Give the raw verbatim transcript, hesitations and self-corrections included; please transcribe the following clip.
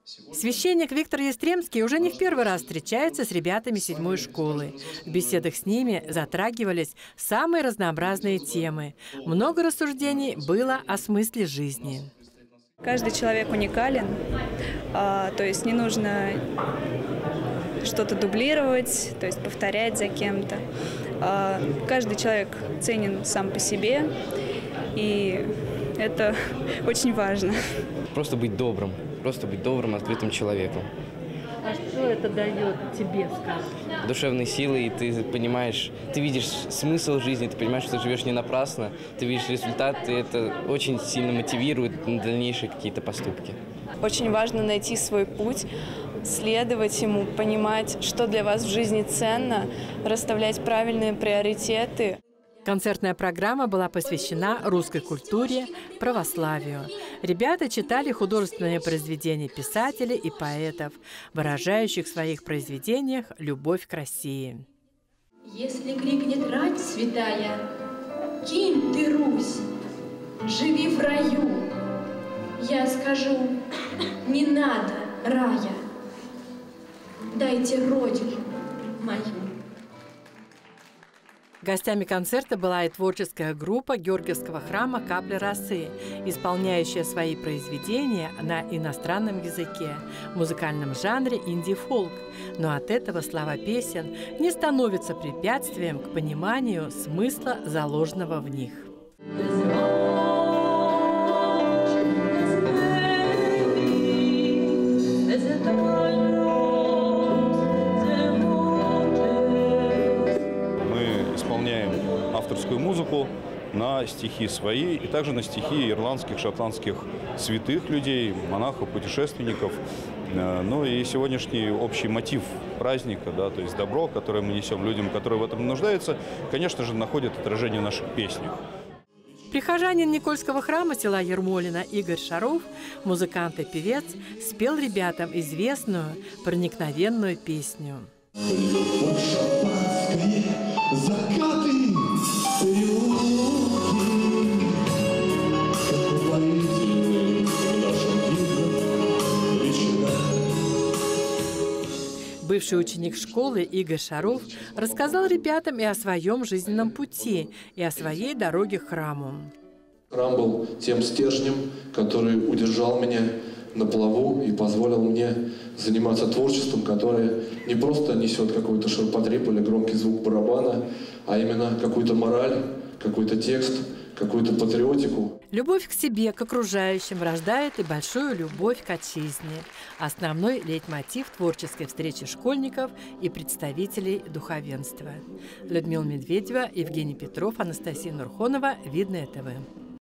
Священник Виктор Ястремский уже не в первый раз встречается с ребятами седьмой школы. В беседах с ними затрагивались самые разнообразные темы. Много рассуждений было о смысле жизни. Каждый человек уникален, а, то есть не нужно что-то дублировать, то есть повторять за кем-то. А, каждый человек ценен сам по себе, и это очень важно. Просто быть добрым, просто быть добрым, открытым человеком. А что это дает тебе, скажем? Душевные силы, и ты понимаешь, ты видишь смысл жизни, ты понимаешь, что ты живешь не напрасно, ты видишь результат, и это очень сильно мотивирует на дальнейшие какие-то поступки. Очень важно найти свой путь, следовать ему, понимать, что для вас в жизни ценно, расставлять правильные приоритеты. Концертная программа была посвящена русской культуре, православию. Ребята читали художественные произведения писателей и поэтов, выражающих в своих произведениях любовь к России. Если крикнет рать святая, кинь ты, Русь, живи в раю, я скажу, не надо рая, дайте родину мою. Гостями концерта была и творческая группа Георгиевского храма «Капли росы», исполняющая свои произведения на иностранном языке, в музыкальном жанре инди-фолк. Но от этого слова песен не становятся препятствием к пониманию смысла, заложенного в них. Авторскую музыку на стихи свои и также на стихи ирландских, шотландских святых людей, монахов, путешественников. Ну и сегодняшний общий мотив праздника, да, то есть добро, которое мы несем людям, которые в этом нуждаются, конечно же, находит отражение в наших песнях. Прихожанин Никольского храма села Ермолино Игорь Шаров, музыкант и певец, спел ребятам известную, проникновенную песню. Бывший ученик школы Игорь Шаров рассказал ребятам и о своем жизненном пути, и о своей дороге к храму. Храм был тем стержнем, который удержал меня на плаву и позволил мне заниматься творчеством, которое не просто несет какой-то ширпотреб или громкий звук барабана, а именно какую-то мораль, какой-то текст, какую-то патриотику. Любовь к себе, к окружающим рождает и большую любовь к отчизне. Основной лейтмотив творческой встречи школьников и представителей духовенства. Людмила Медведева, Евгений Петров, Анастасия Нурхонова. Видное ТВ.